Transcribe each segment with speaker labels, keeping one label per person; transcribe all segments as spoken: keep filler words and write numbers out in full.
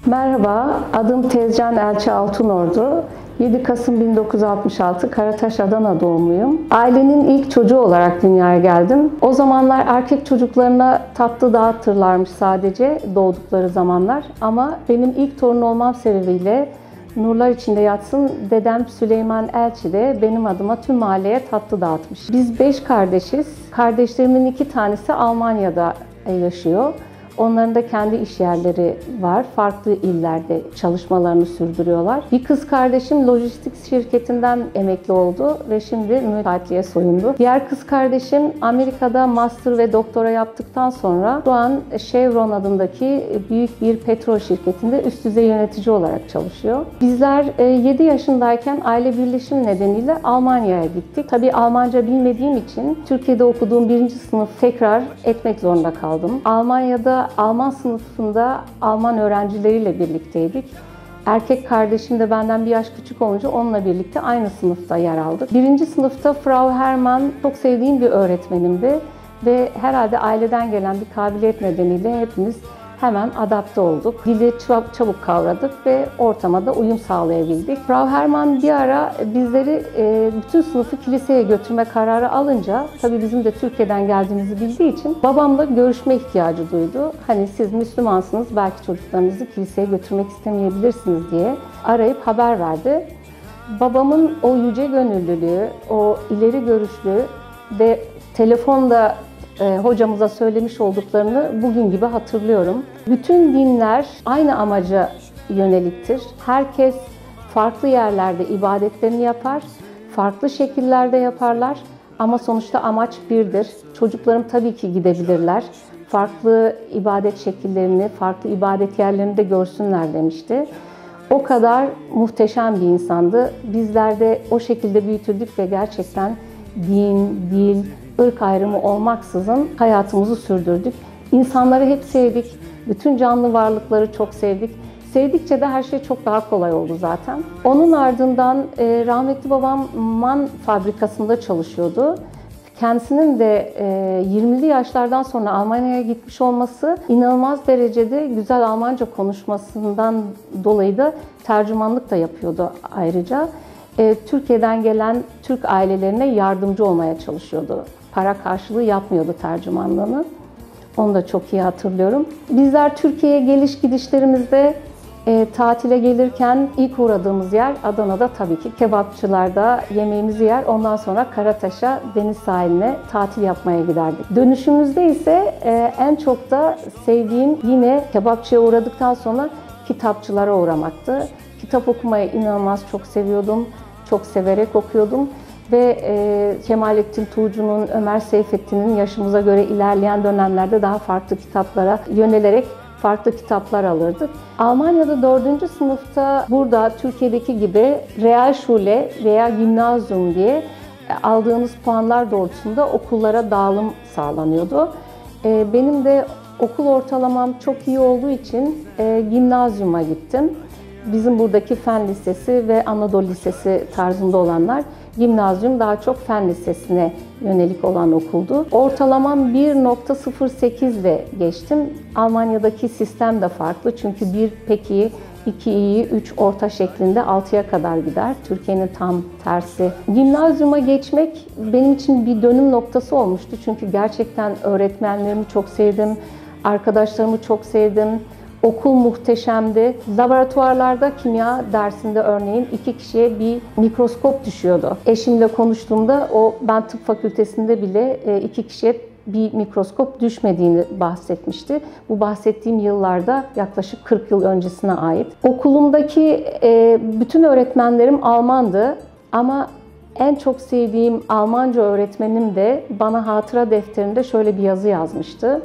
Speaker 1: Merhaba, adım Tezcan Elçi Altınordu. yedi Kasım bin dokuz yüz altmış altı Karataş, Adana doğumluyum. Ailenin ilk çocuğu olarak dünyaya geldim. O zamanlar erkek çocuklarına tatlı dağıtırlarmış sadece doğdukları zamanlar. Ama benim ilk torun olmam sebebiyle nurlar içinde yatsın dedem Süleyman Elçi de benim adıma tüm mahalleye tatlı dağıtmış. Biz beş kardeşiz. Kardeşlerimin iki tanesi Almanya'da yaşıyor. Onların da kendi iş yerleri var. Farklı illerde çalışmalarını sürdürüyorlar. Bir kız kardeşim lojistik şirketinden emekli oldu ve şimdi müteahhitliğe soyundu. Diğer kız kardeşim Amerika'da master ve doktora yaptıktan sonra şu an Chevron adındaki büyük bir petrol şirketinde üst düzey yönetici olarak çalışıyor. Bizler yedi yaşındayken aile birleşimi nedeniyle Almanya'ya gittik. Tabii Almanca bilmediğim için Türkiye'de okuduğum birinci sınıf tekrar etmek zorunda kaldım. Almanya'da Alman sınıfında Alman öğrencileriyle birlikteydik. Erkek kardeşim de benden bir yaş küçük olunca onunla birlikte aynı sınıfta yer aldık. Birinci sınıfta Frau Hermann çok sevdiğim bir öğretmenimdi ve herhalde aileden gelen bir kabiliyet nedeniyle hepimiz hemen adapte olduk. Dili çabuk kavradık ve ortama da uyum sağlayabildik. Frau Hermann bir ara bizleri bütün sınıfı kiliseye götürme kararı alınca, tabii bizim de Türkiye'den geldiğimizi bildiği için babamla görüşme ihtiyacı duydu. Hani siz Müslümansınız, belki çocuklarınızı kiliseye götürmek istemeyebilirsiniz diye arayıp haber verdi. Babamın o yüce gönüllülüğü, o ileri görüşlü ve telefonda E, hocamıza söylemiş olduklarını bugün gibi hatırlıyorum. Bütün dinler aynı amaca yöneliktir. Herkes farklı yerlerde ibadetlerini yapar, farklı şekillerde yaparlar ama sonuçta amaç birdir. Çocuklarım tabii ki gidebilirler. Farklı ibadet şekillerini, farklı ibadet yerlerini de görsünler demişti. O kadar muhteşem bir insandı. Bizler de o şekilde büyütüldük ve gerçekten din, dil, ırk ayrımı olmaksızın hayatımızı sürdürdük. İnsanları hep sevdik. Bütün canlı varlıkları çok sevdik. Sevdikçe de her şey çok daha kolay oldu zaten. Onun ardından e, rahmetli babam man fabrikasında çalışıyordu. Kendisinin de e, yirmili yaşlardan sonra Almanya'ya gitmiş olması, inanılmaz derecede güzel Almanca konuşmasından dolayı da tercümanlık da yapıyordu ayrıca. E, Türkiye'den gelen Türk ailelerine yardımcı olmaya çalışıyordu. Para karşılığı yapmıyordu tercümanlığını. Onu da çok iyi hatırlıyorum. Bizler Türkiye'ye geliş gidişlerimizde e, tatile gelirken ilk uğradığımız yer Adana'da tabii ki kebapçılarda yemeğimizi yer. Ondan sonra Karataş'a, deniz sahiline tatil yapmaya giderdik. Dönüşümüzde ise e, en çok da sevdiğim yine kebapçıya uğradıktan sonra kitapçılara uğramaktı. Kitap okumayı inanılmaz çok seviyordum. Çok severek okuyordum. Ve e, Kemalettin Tuğcu'nun, Ömer Seyfettin'in yaşımıza göre ilerleyen dönemlerde daha farklı kitaplara yönelerek farklı kitaplar alırdık. Almanya'da dördüncü sınıfta burada Türkiye'deki gibi Realschule veya Gymnasium diye aldığınız puanlar doğrultusunda okullara dağılım sağlanıyordu. E, benim de okul ortalamam çok iyi olduğu için e, Gymnasium'a gittim. Bizim buradaki Fen Lisesi ve Anadolu Lisesi tarzında olanlar, Gimnazyum daha çok Fen Lisesi'ne yönelik olan okuldu. Ortalamam bir nokta sıfır sekiz ile geçtim. Almanya'daki sistem de farklı çünkü bir pek iyi, iki iyi, üç orta şeklinde altıya kadar gider. Türkiye'nin tam tersi. Gimnazyuma geçmek benim için bir dönüm noktası olmuştu çünkü gerçekten öğretmenlerimi çok sevdim, arkadaşlarımı çok sevdim. Okul muhteşemdi. Laboratuvarlarda kimya dersinde örneğin iki kişiye bir mikroskop düşüyordu. Eşimle konuştuğumda o ben tıp fakültesinde bile iki kişiye bir mikroskop düşmediğini bahsetmişti. Bu bahsettiğim yıllarda yaklaşık kırk yıl öncesine ait. Okulumdaki bütün öğretmenlerim Almandı ama en çok sevdiğim Almanca öğretmenim de bana hatıra defterinde şöyle bir yazı yazmıştı.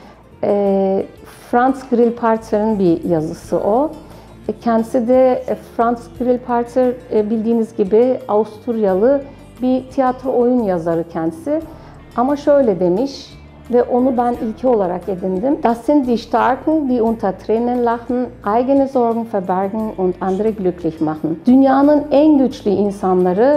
Speaker 1: Franz Grillparzer'in bir yazısı o. Kendisi de Franz Grillparzer bildiğiniz gibi Avusturyalı bir tiyatro oyun yazarı kendisi. Ama şöyle demiş ve onu ben ilki olarak edindim. Das sind die Starken, die unter Tränen lachen, eigene Sorgen verbergen und andere glücklich machen. Dünyanın en güçlü insanları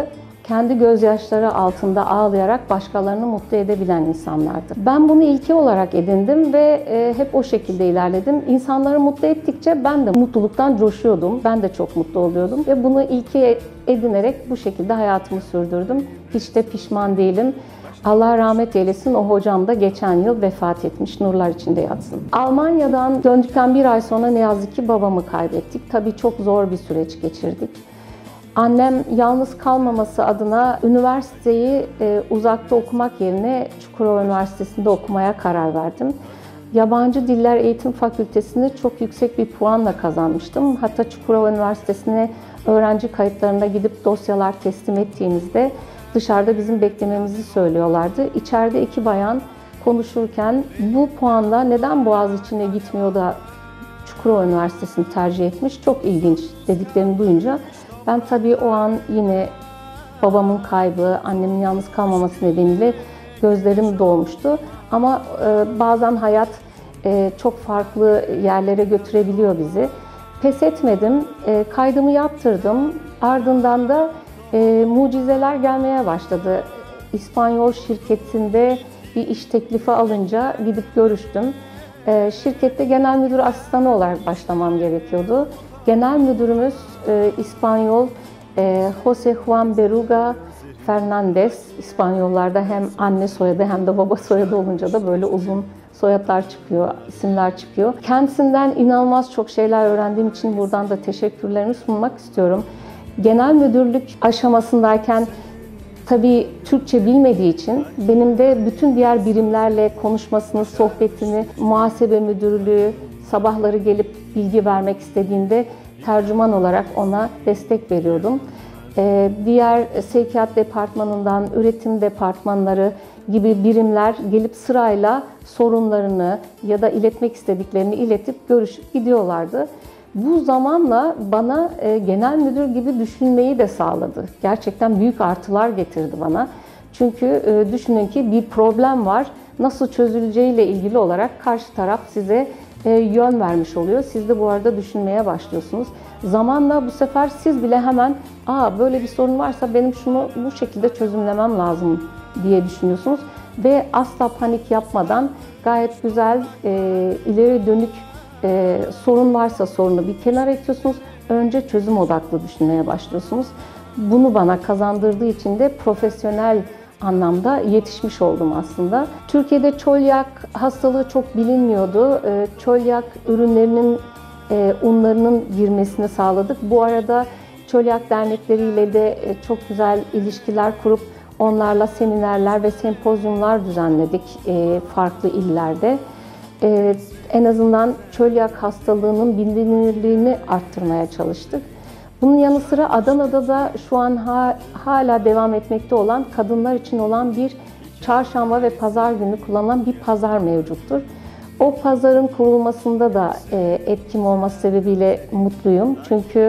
Speaker 1: kendi gözyaşları altında ağlayarak başkalarını mutlu edebilen insanlardı. Ben bunu ilke olarak edindim ve e, hep o şekilde ilerledim. İnsanları mutlu ettikçe ben de mutluluktan coşuyordum. Ben de çok mutlu oluyordum ve bunu ilke edinerek bu şekilde hayatımı sürdürdüm. Hiç de pişman değilim. Allah rahmet eylesin, o hocam da geçen yıl vefat etmiş, nurlar içinde yatsın. Almanya'dan döndükten bir ay sonra ne yazık ki babamı kaybettik. Tabii çok zor bir süreç geçirdik. Annem yalnız kalmaması adına üniversiteyi e, uzakta okumak yerine Çukurova Üniversitesi'nde okumaya karar verdim. Yabancı Diller Eğitim Fakültesini çok yüksek bir puanla kazanmıştım. Hatta Çukurova Üniversitesi'ne öğrenci kayıtlarına gidip dosyalar teslim ettiğimizde dışarıda bizim beklememizi söylüyorlardı. İçeride iki bayan konuşurken bu puanla neden Boğaziçi'ne gitmiyor da Çukurova Üniversitesi'ni tercih etmiş, çok ilginç dediklerini duyunca ben tabii o an yine babamın kaybı, annemin yalnız kalmaması nedeniyle gözlerim dolmuştu. Ama e, bazen hayat e, çok farklı yerlere götürebiliyor bizi. Pes etmedim, e, kaydımı yaptırdım. Ardından da e, mucizeler gelmeye başladı. İspanyol şirketinde bir iş teklifi alınca gidip görüştüm. E, şirkette genel müdür asistanı olarak başlamam gerekiyordu. Genel müdürümüz e, İspanyol e, Jose Juan Beruga Fernandez. İspanyollarda hem anne soyadı hem de baba soyadı olunca da böyle uzun soyadlar çıkıyor, isimler çıkıyor. Kendisinden inanılmaz çok şeyler öğrendiğim için buradan da teşekkürlerimi sunmak istiyorum. Genel müdürlük aşamasındayken tabii Türkçe bilmediği için benim de bütün diğer birimlerle konuşmasını, sohbetini, muhasebe müdürlüğü, sabahları gelip bilgi vermek istediğinde tercüman olarak ona destek veriyordum. Ee, diğer sevkiyat departmanından, üretim departmanları gibi birimler gelip sırayla sorunlarını ya da iletmek istediklerini iletip görüşüp gidiyorlardı. Bu zamanla bana e, genel müdür gibi düşünmeyi de sağladı. Gerçekten büyük artılar getirdi bana. Çünkü e, düşünün ki bir problem var, nasıl çözüleceğiyle ilgili olarak karşı taraf size e, yön vermiş oluyor. Siz de bu arada düşünmeye başlıyorsunuz. Zamanla bu sefer siz bile hemen aa böyle bir sorun varsa benim şunu bu şekilde çözümlemem lazım diye düşünüyorsunuz. Ve asla panik yapmadan gayet güzel e, ileri dönük e, sorun varsa sorunu bir kenara itiyorsunuz. Önce çözüm odaklı düşünmeye başlıyorsunuz. Bunu bana kazandırdığı için de profesyonel anlamda yetişmiş oldum aslında. Türkiye'de çölyak hastalığı çok bilinmiyordu. E, çölyak ürünlerinin e, unlarının girmesini sağladık. Bu arada çölyak dernekleriyle de çok güzel ilişkiler kurup onlarla seminerler ve sempozyumlar düzenledik e, farklı illerde. E, en azından çölyak hastalığının bilinirliğini arttırmaya çalıştık. Bunun yanı sıra Adana'da da şu an ha, hala devam etmekte olan kadınlar için olan bir çarşamba ve pazar günü kullanılan bir pazar mevcuttur. O pazarın kurulmasında da e, etkim olması sebebiyle mutluyum. Çünkü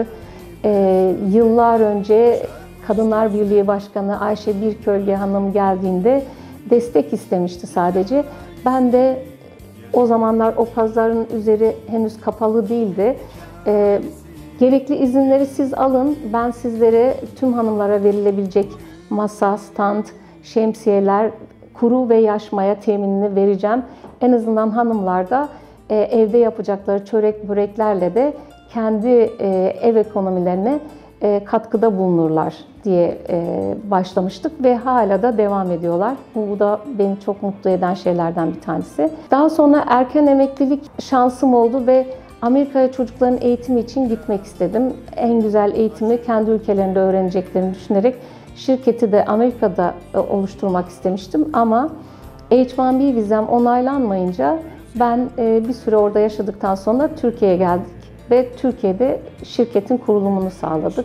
Speaker 1: e, yıllar önce Kadınlar Birliği Başkanı Ayşe Birkölge Hanım geldiğinde destek istemişti sadece. Ben de o zamanlar o pazarın üzeri henüz kapalı değildi. E, gerekli izinleri siz alın, ben sizlere tüm hanımlara verilebilecek masa, stand, şemsiyeler, kuru ve yaş maya teminini vereceğim. En azından hanımlar da e, evde yapacakları çörek böreklerle de kendi e, ev ekonomilerine e, katkıda bulunurlar diye e, başlamıştık ve hala da devam ediyorlar. Bu da beni çok mutlu eden şeylerden bir tanesi. Daha sonra erken emeklilik şansım oldu ve Amerika'ya çocukların eğitimi için gitmek istedim. En güzel eğitimi kendi ülkelerinde öğreneceklerini düşünerek şirketi de Amerika'da oluşturmak istemiştim ama H bir B vizem onaylanmayınca ben bir süre orada yaşadıktan sonra Türkiye'ye geldik ve Türkiye'de şirketin kurulumunu sağladık.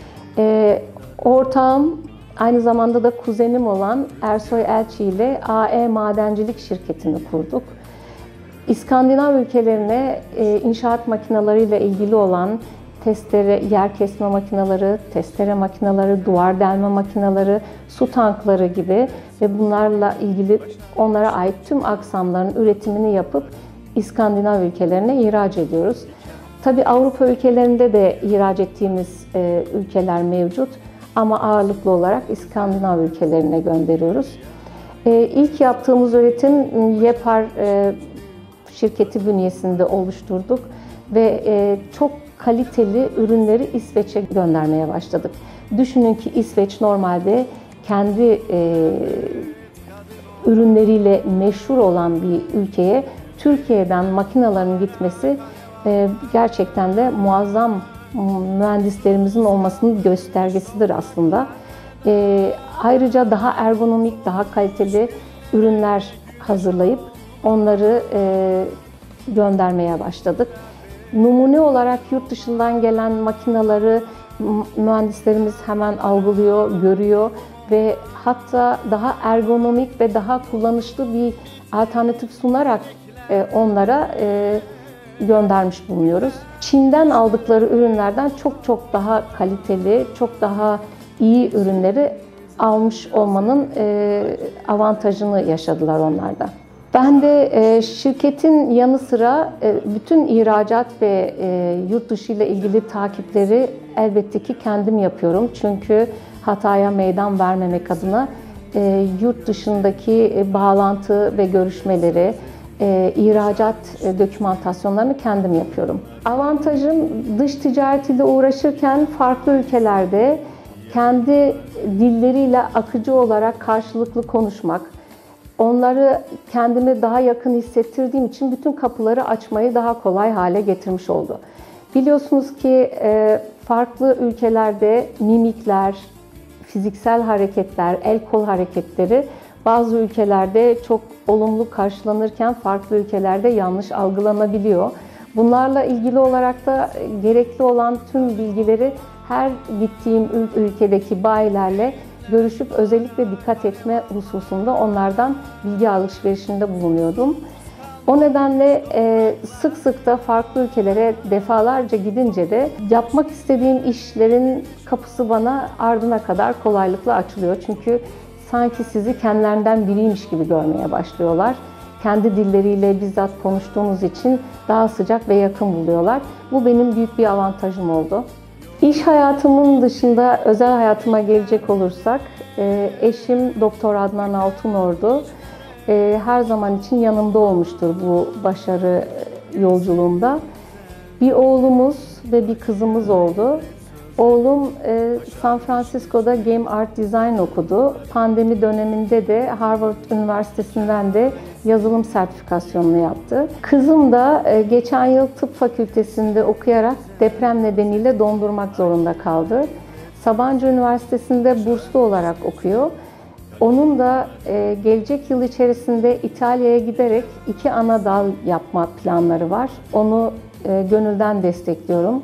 Speaker 1: Ortağım, aynı zamanda da kuzenim olan Ersoy Elçi ile A E Madencilik şirketini kurduk. İskandinav ülkelerine inşaat makinalarıyla ilgili olan testere, yer kesme makineleri, testere makineleri, duvar delme makineleri, su tankları gibi ve bunlarla ilgili onlara ait tüm aksamların üretimini yapıp İskandinav ülkelerine ihraç ediyoruz. Tabii Avrupa ülkelerinde de ihraç ettiğimiz ülkeler mevcut. ama ağırlıklı olarak İskandinav ülkelerine gönderiyoruz. E, ilk yaptığımız üretim Yepar e, şirketi bünyesinde oluşturduk ve e, çok kaliteli ülünleri İsveç'e göndermeye başladık. Düşünün ki İsveç normalde kendi e, ürünleriyle meşhur olan bir ülkeye Türkiye'den makinelerin gitmesi e, gerçekten de muazzam mühendislerimizin olmasının göstergesidir aslında. E, ayrıca daha ergonomik, daha kaliteli ürünler hazırlayıp onları e, göndermeye başladık. Numune olarak yurt dışından gelen makineleri mühendislerimiz hemen algılıyor, görüyor ve hatta daha ergonomik ve daha kullanışlı bir alternatif sunarak e, onlara e, göndermiş bulunuyoruz. Çin'den aldıkları ürünlerden çok çok daha kaliteli, çok daha iyi ürünleri almış olmanın e, avantajını yaşadılar onlar da. Ben de e, şirketin yanı sıra e, bütün ihracat ve e, yurt dışı ile ilgili takipleri elbette ki kendim yapıyorum. Çünkü hataya meydan vermemek adına e, yurt dışındaki e, bağlantı ve görüşmeleri, e, ihracat e, dokümantasyonlarını kendim yapıyorum. Avantajım dış ticaretiyle uğraşırken farklı ülkelerde kendi dilleriyle akıcı olarak karşılıklı konuşmak, onları kendime daha yakın hissettirdiğim için bütün kapıları açmayı daha kolay hale getirmiş oldu. Biliyorsunuz ki farklı ülkelerde mimikler, fiziksel hareketler, el kol hareketleri bazı ülkelerde çok olumlu karşılanırken farklı ülkelerde yanlış algılanabiliyor. Bunlarla ilgili olarak da gerekli olan tüm bilgileri her gittiğim ülkedeki bayilerle görüşüp özellikle dikkat etme hususunda onlardan bilgi alışverişinde bulunuyordum. O nedenle sık sık da farklı ülkelere defalarca gidince de yapmak istediğim işlerin kapısı bana ardına kadar kolaylıkla açılıyor. Çünkü sanki sizi kendilerinden biriymiş gibi görmeye başlıyorlar. Kendi dilleriyle bizzat konuştuğunuz için daha sıcak ve yakın buluyorlar. Bu benim büyük bir avantajım oldu. İş hayatımın dışında özel hayatıma gelecek olursak, eşim Doktor Adnan Altınordu her zaman için yanımda olmuştur bu başarı yolculuğumda. Bir oğlumuz ve bir kızımız oldu. Oğlum San Francisco'da Game Art Design okudu. Pandemi döneminde de Harvard Üniversitesi'nden de yazılım sertifikasyonunu yaptı. Kızım da geçen yıl tıp fakültesinde okuyarak deprem nedeniyle dondurmak zorunda kaldı. Sabancı Üniversitesi'nde burslu olarak okuyor. Onun da gelecek yıl içerisinde İtalya'ya giderek iki ana dal yapma planları var. Onu gönülden destekliyorum.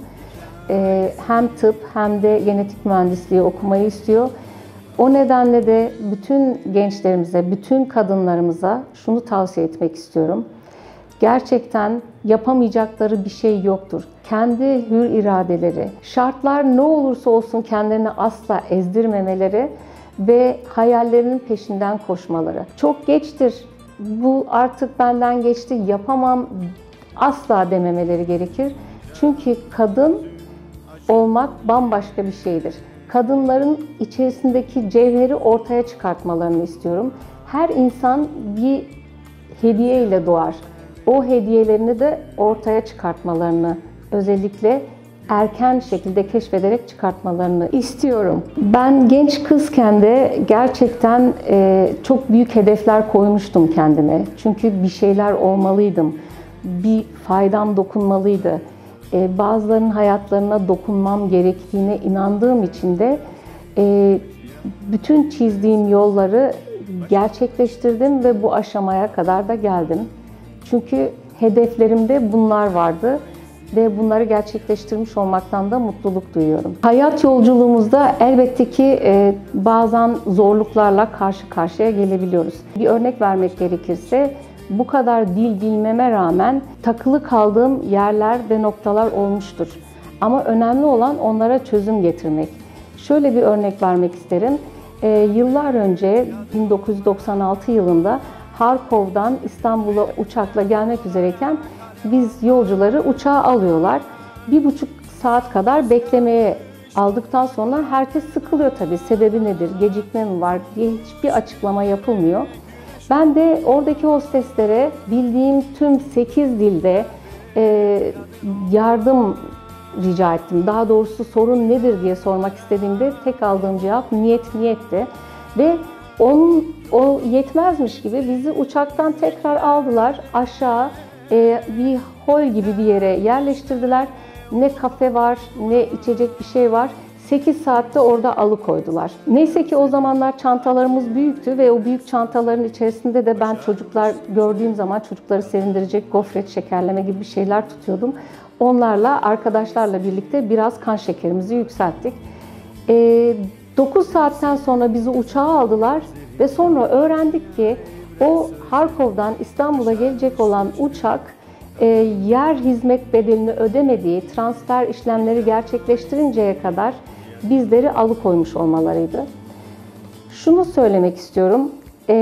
Speaker 1: Hem tıp hem de genetik mühendisliği okumayı istiyor. O nedenle de bütün gençlerimize, bütün kadınlarımıza şunu tavsiye etmek istiyorum. Gerçekten yapamayacakları bir şey yoktur. Kendi hür iradeleri, şartlar ne olursa olsun kendilerini asla ezdirmemeleri ve hayallerinin peşinden koşmaları. Çok geçtir, bu artık benden geçti, yapamam asla dememeleri gerekir. Çünkü kadın olmak bambaşka bir şeydir. Kadınların içerisindeki cevheri ortaya çıkartmalarını istiyorum. Her insan bir hediye ile doğar. O hediyelerini de ortaya çıkartmalarını, özellikle erken şekilde keşfederek çıkartmalarını istiyorum. Ben genç kızken de gerçekten çok büyük hedefler koymuştum kendime. Çünkü bir şeyler olmalıydım. Bir faydam dokunmalıydı. Bazılarının hayatlarına dokunmam gerektiğine inandığım için de bütün çizdiğim yolları gerçekleştirdim ve bu aşamaya kadar da geldim. Çünkü hedeflerimde bunlar vardı ve bunları gerçekleştirmiş olmaktan da mutluluk duyuyorum. Hayat yolculuğumuzda elbette ki bazen zorluklarla karşı karşıya gelebiliyoruz. Bir örnek vermek gerekirse, bu kadar dil bilmeme rağmen takılı kaldığım yerler ve noktalar olmuştur. Ama önemli olan onlara çözüm getirmek. Şöyle bir örnek vermek isterim. Ee, yıllar önce bin dokuz yüz doksan altı yılında Harkov'dan İstanbul'a uçakla gelmek üzereyken biz yolcuları uçağa alıyorlar. Bir buçuk saat kadar beklemeye aldıktan sonra herkes sıkılıyor tabii. Sebebi nedir, gecikme mi var diye hiçbir açıklama yapılmıyor. Ben de oradaki hosteslere bildiğim tüm sekiz dilde e, yardım rica ettim. Daha doğrusu sorun nedir diye sormak istediğimde tek aldığım cevap niyet niyetti. Ve onun, o yetmezmiş gibi bizi uçaktan tekrar aldılar aşağı e, bir hol gibi bir yere yerleştirdiler. Ne kafe var ne içecek bir şey var. sekiz saatte orada alıkoydular. Neyse ki o zamanlar çantalarımız büyüktü ve o büyük çantaların içerisinde de ben çocuklar gördüğüm zaman çocukları sevindirecek gofret, şekerleme gibi bir şeyler tutuyordum. Onlarla, arkadaşlarla birlikte biraz kan şekerimizi yükselttik. dokuz saatten sonra bizi uçağa aldılar ve sonra öğrendik ki o Harkov'dan İstanbul'a gelecek olan uçak yer hizmet bedelini ödemediği transfer işlemleri gerçekleştirinceye kadar bizleri alıkoymuş olmalarıydı. Şunu söylemek istiyorum,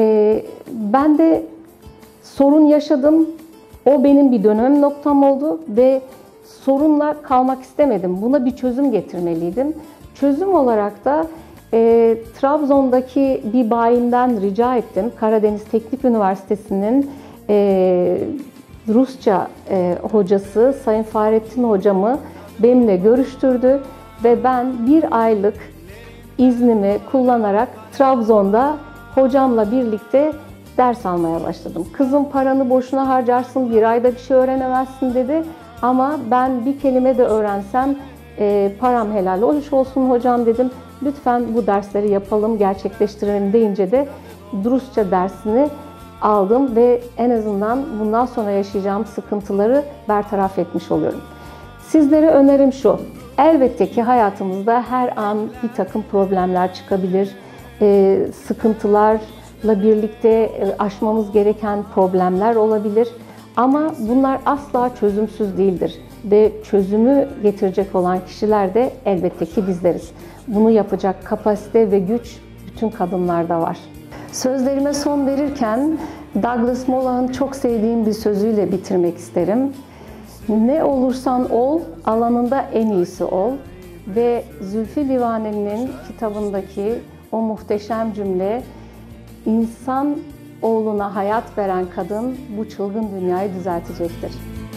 Speaker 1: ben de sorun yaşadım, o benim bir dönem noktam oldu ve sorunla kalmak istemedim. Buna bir çözüm getirmeliydim. Çözüm olarak da e, Trabzon'daki bir bayimden rica ettim. Karadeniz Teknik Üniversitesi'nin e, Rusça e, hocası Sayın Fahrettin hocamı benimle görüştürdü ve ben bir aylık iznimi kullanarak Trabzon'da hocamla birlikte ders almaya başladım. Kızım paranı boşuna harcarsın, bir ayda bir şey öğrenemezsin dedi. Ama ben bir kelime de öğrensem e, param helal hoş olsun hocam dedim. Lütfen bu dersleri yapalım, gerçekleştirelim deyince de Rusça dersini aldım ve en azından bundan sonra yaşayacağım sıkıntıları bertaraf etmiş oluyorum. Sizlere önerim şu, elbette ki hayatımızda her an bir takım problemler çıkabilir, e, sıkıntılarla birlikte aşmamız gereken problemler olabilir. Ama bunlar asla çözümsüz değildir ve çözümü getirecek olan kişiler de elbette ki bizleriz. Bunu yapacak kapasite ve güç bütün kadınlarda var. Sözlerime son verirken Douglas Mollah'ın çok sevdiğim bir sözüyle bitirmek isterim. Ne olursan ol, alanında en iyisi ol. Ve Zülfü Livaneli'nin kitabındaki o muhteşem cümle, insan oğluna hayat veren kadın bu çılgın dünyayı düzeltecektir.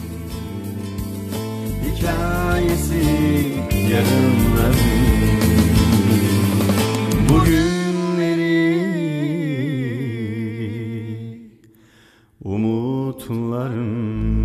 Speaker 2: Hikayesi yarınları, bugünleri, umutların